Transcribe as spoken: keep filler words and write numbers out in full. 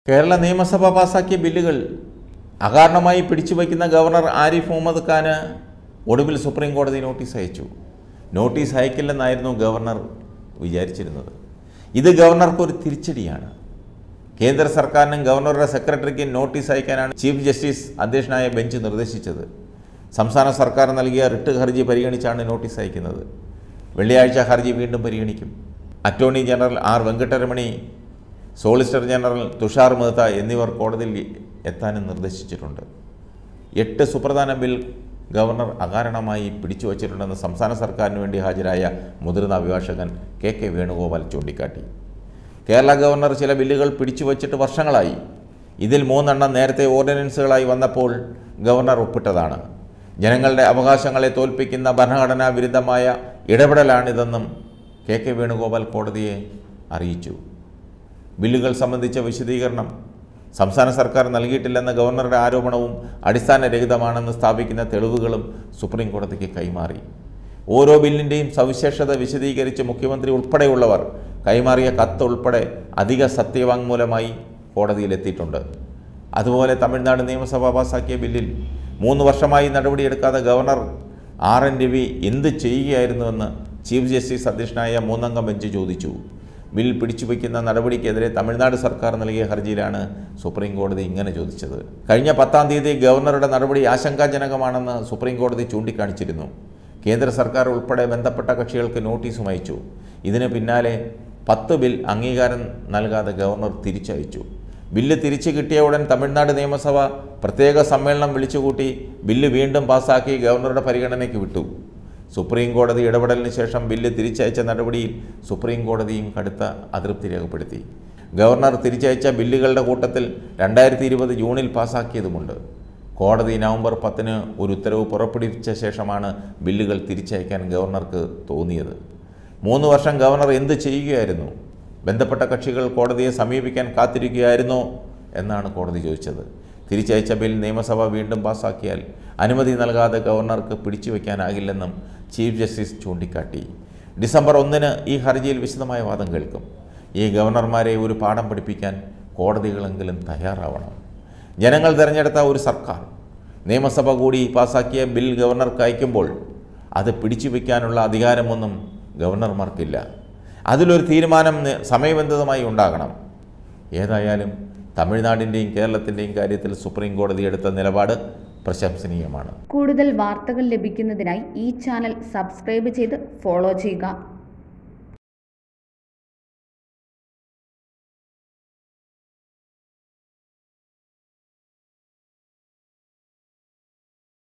കേരള നിയമസഭ പാസാക്കിയ ബില്ലുകൾ അകാരണമായി പിടിച്ചുവയ്ക്കുന്ന ഗവർണർ ആരിഫ് മുഹമ്മദ് ഖാന് ഒടുവിൽ സുപ്രീം കോടതി നോട്ടീസ് അയച്ചു. നോട്ടീസ് അയക്കില്ലെന്നായിരുന്നു ഗവർണർ വിചാരിച്ചിരുന്നത്. ഇത് ഗവർണർക്കൊരു തിരിച്ചടിയാണ്. കേന്ദ്ര സർക്കാരിനും ഗവർണറുടെ സെക്രട്ടറിക്കും നോട്ടീസ് അയക്കാനാണ് ചീഫ് ജസ്റ്റിസ് അധ്യക്ഷനായ ബെഞ്ച് നിർദ്ദേശിച്ചത്. സംസ്ഥാന സർക്കാർ നൽകിയ റിട്ട് ഹർജി പരിഗണിച്ചാണ് നോട്ടീസ് അയക്കുന്നത്. വെള്ളിയാഴ്ച ഹർജി വീണ്ടും പരിഗണിക്കും. Attorney general R Venkataramani, solicitor general Tushar Mehta എന്നിവർ കോടതിയിൽ എത്താനും നിർദ്ദേശിച്ചിട്ടുണ്ട്. എട്ട് സുപ്രധാന ബിൽ ഗവർണർ അകാരണമായി പിടിച്ചു വച്ചിട്ടുണ്ടെന്ന് സംസ്ഥാന സർക്കാരിന് വേണ്ടി ഹാജരായ മുതിർന്ന അഭിഭാഷകൻ കെ കെ വേണുഗോപാൽ ചൂണ്ടിക്കാട്ടി. കേരള ഗവർണർ ചില ബില്ലുകൾ പിടിച്ചു വച്ചിട്ട് വർഷങ്ങളായി. ഇതിൽ മൂന്നെണ്ണം നേരത്തെ ഓർഡിനൻസുകളായി വന്നപ്പോൾ ഗവർണർ ഒപ്പിട്ടതാണ്. ജനങ്ങളുടെ അവകാശങ്ങളെ തോൽപ്പിക്കുന്ന ഭരണഘടനാ വിരുദ്ധമായ ഇടപെടലാണിതെന്നും കെ കെ വേണുഗോപാൽ കോടതിയെ അറിയിച്ചു. ബില്ലുകൾ സംബന്ധിച്ച വിശദീകരണം സംസ്ഥാന സർക്കാർ നൽകിയിട്ടില്ലെന്ന ഗവർണറുടെ ആരോപണവും അടിസ്ഥാനരഹിതമാണെന്ന് സ്ഥാപിക്കുന്ന തെളിവുകളും സുപ്രീം കോടതിക്ക് കൈമാറി. ഓരോ ബില്ലിൻ്റെയും സവിശേഷത വിശദീകരിച്ച് മുഖ്യമന്ത്രി ഉൾപ്പെടെയുള്ളവർ കൈമാറിയ കത്ത് ഉൾപ്പെടെ അധിക സത്യവാങ്മൂലമായി കോടതിയിലെത്തിയിട്ടുണ്ട്. അതുപോലെ തമിഴ്നാട് നിയമസഭ പാസാക്കിയ ബില്ലിൽ മൂന്ന് വർഷമായി നടപടിയെടുക്കാതെ ഗവർണർ ആർ എൻ രവി എന്ത് ചെയ്യുകയായിരുന്നുവെന്ന് ചീഫ് ജസ്റ്റിസ് അധ്യക്ഷനായ മൂന്നംഗ ബെഞ്ച് ചോദിച്ചു. ബിൽ പിടിച്ചുവയ്ക്കുന്ന നടപടിക്കെതിരെ തമിഴ്നാട് സർക്കാർ നൽകിയ ഹർജിയിലാണ് സുപ്രീം കോടതി ഇങ്ങനെ ചോദിച്ചത്. കഴിഞ്ഞ പത്താം തീയതി ഗവർണറുടെ നടപടി ആശങ്കാജനകമാണെന്ന് സുപ്രീം കോടതി ചൂണ്ടിക്കാണിച്ചിരുന്നു. കേന്ദ്ര സർക്കാർ ഉൾപ്പെടെ ബന്ധപ്പെട്ട കക്ഷികൾക്ക് നോട്ടീസും അയച്ചു. ഇതിന് പിന്നാലെ പത്ത് ബിൽ അംഗീകാരം നൽകാതെ ഗവർണർ തിരിച്ചയച്ചു. ബില്ല് തിരിച്ചു കിട്ടിയ ഉടൻ തമിഴ്നാട് നിയമസഭ പ്രത്യേക സമ്മേളനം വിളിച്ചുകൂട്ടി ബില്ല് വീണ്ടും പാസാക്കി ഗവർണറുടെ പരിഗണനയ്ക്ക് വിട്ടു. സുപ്രീം കോടതി ഇടപെടലിന് ശേഷം ബില്ല് തിരിച്ചയച്ച നടപടിയിൽ സുപ്രീം കോടതിയും കടുത്ത അതൃപ്തി രേഖപ്പെടുത്തി. ഗവർണർ തിരിച്ചയച്ച ബില്ലുകളുടെ കൂട്ടത്തിൽ രണ്ടായിരത്തി ഇരുപത് ജൂണിൽ പാസാക്കിയതുമുണ്ട്. കോടതി നവംബർ പത്തിന് ഒരു ഉത്തരവ് പുറപ്പെടുവിച്ച ശേഷമാണ് ബില്ലുകൾ തിരിച്ചയക്കാൻ ഗവർണർക്ക് തോന്നിയത്. മൂന്ന് വർഷം ഗവർണർ എന്ത് ചെയ്യുകയായിരുന്നു? ബന്ധപ്പെട്ട കക്ഷികൾ കോടതിയെ സമീപിക്കാൻ കാത്തിരിക്കുകയായിരുന്നോ എന്നാണ് കോടതി ചോദിച്ചത്. തിരിച്ചയച്ച ബിൽ നിയമസഭ വീണ്ടും പാസാക്കിയാൽ അനുമതി നൽകാതെ ഗവർണർക്ക് പിടിച്ചുവെക്കാനാകില്ലെന്നും ചീഫ് ജസ്റ്റിസ് ചൂണ്ടിക്കാട്ടി. ഡിസംബർ ഒന്നിന് ഈ ഹർജിയിൽ വിശദമായ വാദം കേൾക്കും. ഈ ഗവർണർമാരെ ഒരു പാഠം പഠിപ്പിക്കാൻ കോടതികളെങ്കിലും തയ്യാറാവണം. ജനങ്ങൾ തിരഞ്ഞെടുത്ത ഒരു സർക്കാർ നിയമസഭ കൂടി പാസാക്കിയ ബിൽ ഗവർണർക്ക് അയക്കുമ്പോൾ അത് പിടിച്ചുവെക്കാനുള്ള അധികാരമൊന്നും ഗവർണർമാർക്കില്ല. അതിലൊരു തീരുമാനം സമയബന്ധിതമായി ഉണ്ടാകണം. ഏതായാലും തമിഴ്നാടിൻ്റെയും കേരളത്തിൻ്റെയും കാര്യത്തിൽ സുപ്രീം കോടതി എടുത്ത നിലപാട് പ്രശംസനീയമാണ്. കൂടുതൽ വാർത്തകൾ ലഭിക്കുന്നതിനായി ഈ ചാനൽ സബ്സ്ക്രൈബ് ചെയ്ത് ഫോളോ ചെയ്യുക.